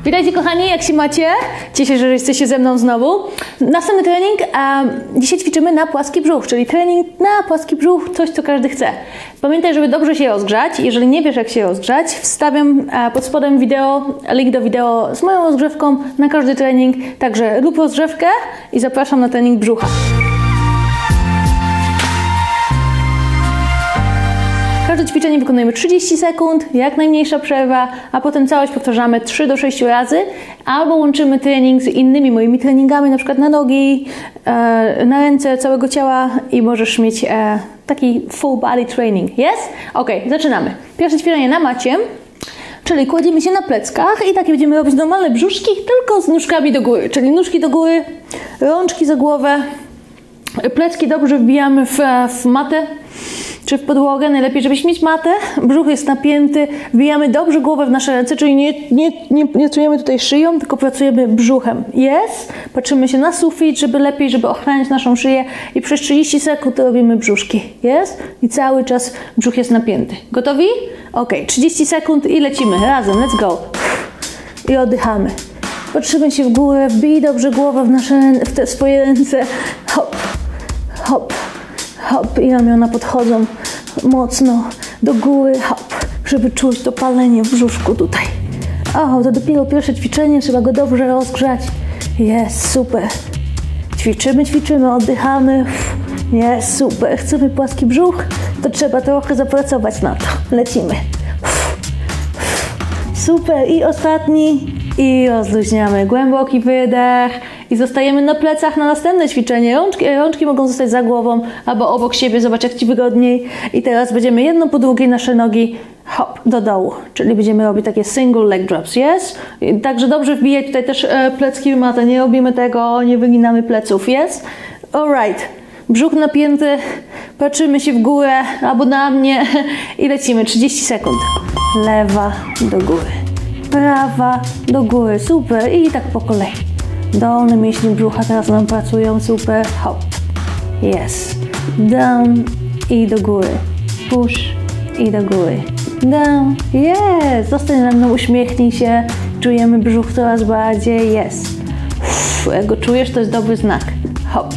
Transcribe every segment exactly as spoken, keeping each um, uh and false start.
Witajcie kochani, jak się macie? Cieszę się, że jesteście ze mną znowu. Następny trening, a dzisiaj ćwiczymy na płaski brzuch, czyli trening na płaski brzuch, coś co każdy chce. Pamiętaj, żeby dobrze się rozgrzać. Jeżeli nie wiesz jak się rozgrzać, wstawiam pod spodem wideo, link do wideo z moją rozgrzewką na każdy trening. Także rób rozgrzewkę i zapraszam na trening brzucha. Każde ćwiczenie wykonujemy trzydzieści sekund, jak najmniejsza przerwa, a potem całość powtarzamy trzy do sześciu razy, albo łączymy trening z innymi moimi treningami, na przykład na nogi, na ręce, całego ciała i możesz mieć taki full body training. Jest? Ok, zaczynamy. Pierwsze ćwiczenie na macie, czyli kładziemy się na pleckach i takie będziemy robić normalne brzuszki, tylko z nóżkami do góry, czyli nóżki do góry, rączki za głowę, plecki dobrze wbijamy w, w matę, czy w podłogę, najlepiej żebyś mieć matę, brzuch jest napięty, wbijamy dobrze głowę w nasze ręce, czyli nie, nie, nie, nie czujemy tutaj szyją, tylko pracujemy brzuchem. Jest? Patrzymy się na sufit, żeby lepiej, żeby ochraniać naszą szyję i przez trzydzieści sekund robimy brzuszki. Jest? I cały czas brzuch jest napięty. Gotowi? Ok, trzydzieści sekund i lecimy. Razem, let's go. I oddychamy. Patrzymy się w górę, wbij dobrze głowę w, nasze, w te swoje ręce. Hop, hop. Hop, i ramiona podchodzą mocno do góry, hop, żeby czuć to palenie w brzuszku tutaj. O, to dopiero pierwsze ćwiczenie, trzeba go dobrze rozgrzać. Jest, super. Ćwiczymy, ćwiczymy, oddychamy. Jest, super. Chcemy płaski brzuch, to trzeba trochę zapracować na to. Lecimy. Super. I ostatni. I rozluźniamy. Głęboki wydech. I zostajemy na plecach na następne ćwiczenie. Rączki, rączki mogą zostać za głową albo obok siebie. Zobacz jak Ci wygodniej. I teraz będziemy jedno po drugiej nasze nogi hop, do dołu. Czyli będziemy robić takie single leg drops. Jest? Także dobrze wbijać tutaj też e, plecki w matę. Nie robimy tego, nie wyginamy pleców. Jest? Alright. Brzuch napięty. Patrzymy się w górę albo na mnie i lecimy. trzydzieści sekund. Lewa do góry. Prawa do góry. Super. I tak po kolei. Dolne mięśnie brzucha teraz nam pracują. Super. Hop. Yes. Down i do góry. Push i do góry. Down. Yes. Zostań ze mną, uśmiechnij się. Czujemy brzuch coraz bardziej. Yes. Uff, jak go czujesz, to jest dobry znak. Hop.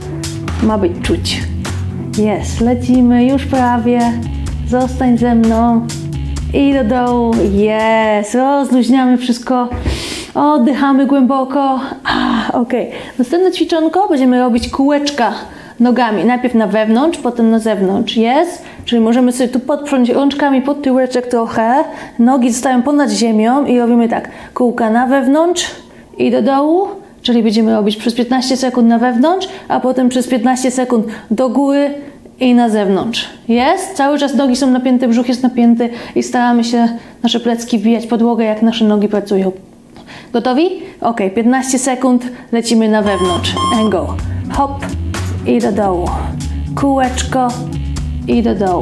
Ma być czuć. Yes. Lecimy już prawie. Zostań ze mną. I do dołu. Yes. Rozluźniamy wszystko. Oddychamy głęboko. Ah, ok. Następne ćwiczonko będziemy robić kółeczka nogami. Najpierw na wewnątrz, potem na zewnątrz. Jest? Czyli możemy sobie tu podprząć rączkami pod tyłeczek trochę. Nogi zostają ponad ziemią i robimy tak. Kółka na wewnątrz i do dołu. Czyli będziemy robić przez piętnaście sekund na wewnątrz, a potem przez piętnaście sekund do góry i na zewnątrz. Jest? Cały czas nogi są napięte, brzuch jest napięty i staramy się nasze plecki wbijać w podłogę, jak nasze nogi pracują. Gotowi? Ok, piętnaście sekund, lecimy na wewnątrz. And go. Hop i do dołu. Kółeczko i do dołu.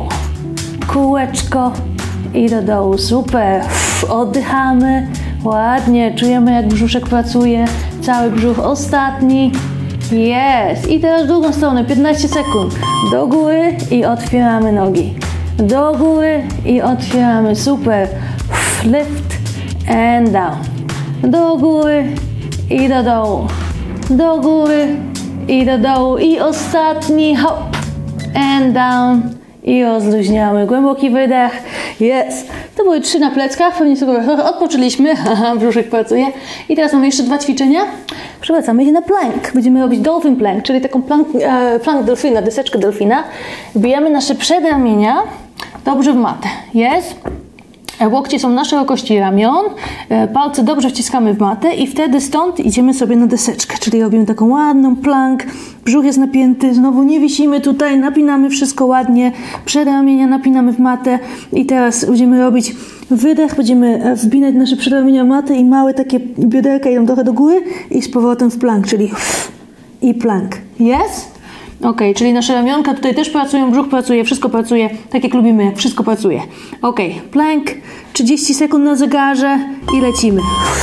Kółeczko i do dołu. Super. Uff, oddychamy. Ładnie. Czujemy jak brzuszek pracuje. Cały brzuch. Ostatni. Jest. I teraz w drugą stronę. piętnaście sekund. Do góry i otwieramy nogi. Do góry i otwieramy. Super. Uff, lift and down. Do góry i do dołu. Do góry i do dołu. I ostatni hop and down. I rozluźniamy. Głęboki wydech. Jest. To były trzy na pleckach. Pewnie sobie odpoczęliśmy. Haha, brzuszek pracuje. I teraz mamy jeszcze dwa ćwiczenia. Przewracamy się na plank. Będziemy robić dolphin plank, czyli taką plank, e, plank delfina, deseczkę delfina. Wbijamy nasze przedramienia dobrze w matę. Jest. Łokcie są na szerokości ramion, palce dobrze wciskamy w matę i wtedy stąd idziemy sobie na deseczkę, czyli robimy taką ładną plank, brzuch jest napięty, znowu nie wisimy tutaj, napinamy wszystko ładnie, przedramienia napinamy w matę i teraz będziemy robić wydech, będziemy wbinać nasze przedramienia w matę i małe takie bioderka idą trochę do góry i z powrotem w plank, czyli i plank. Jest? Ok, czyli nasze ramionka tutaj też pracują, brzuch pracuje, wszystko pracuje, tak jak lubimy, wszystko pracuje. Ok, plank, trzydzieści sekund na zegarze i lecimy.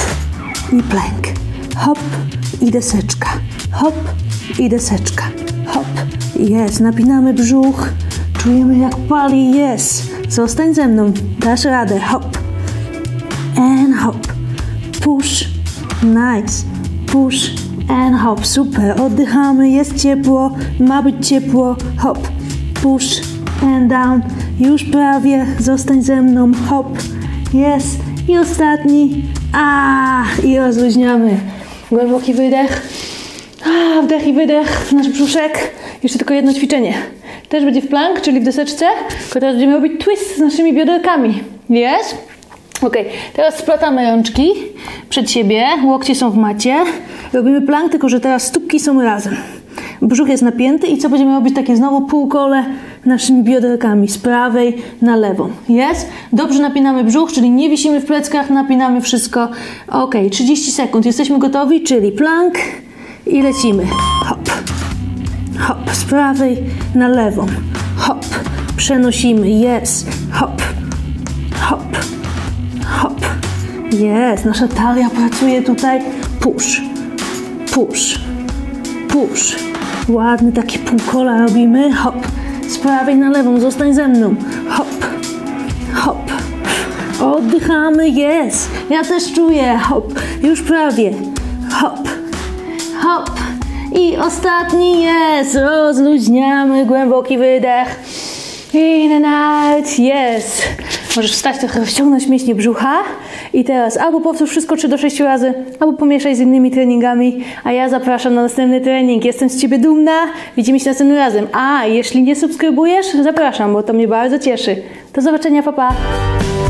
I plank, hop i deseczka, hop i deseczka, hop. Jest, napinamy brzuch, czujemy jak pali, jest. Zostań ze mną, dasz radę, hop and hop. push, nice, push and hop, super, oddychamy, jest ciepło, ma być ciepło, hop, push and down, już prawie, zostań ze mną, hop, jest i ostatni, a i rozluźniamy, głęboki wydech, a, wdech i wydech w nasz brzuszek, jeszcze tylko jedno ćwiczenie, też będzie w plank, czyli w deseczce, tylko teraz będziemy robić twist z naszymi bioderkami, jest? Ok, teraz splatamy rączki przed siebie, łokcie są w macie, robimy plank, tylko że teraz stópki są razem. Brzuch jest napięty i co będziemy robić? Takie znowu półkole naszymi bioderkami z prawej na lewą. Jest? Dobrze napinamy brzuch, czyli nie wisimy w pleckach, napinamy wszystko. Ok, trzydzieści sekund, jesteśmy gotowi, czyli plank i lecimy. Hop, hop, z prawej na lewą. Hop, przenosimy, jest, hop, hop. Hop, jest, nasza talia pracuje tutaj, push, push, push, ładne takie półkola robimy, hop, z prawej na lewą, zostań ze mną, hop, hop, oddychamy, jest, ja też czuję, hop, już prawie, hop, hop i ostatni jest, rozluźniamy, głęboki wydech, in and out, jest. Możesz wstać, trochę rozciągnąć mięśnie brzucha i teraz albo powtórz wszystko trzy do sześciu razy, albo pomieszaj z innymi treningami, a ja zapraszam na następny trening. Jestem z Ciebie dumna, widzimy się następnym razem. A jeśli nie subskrybujesz, zapraszam, bo to mnie bardzo cieszy. Do zobaczenia, pa pa!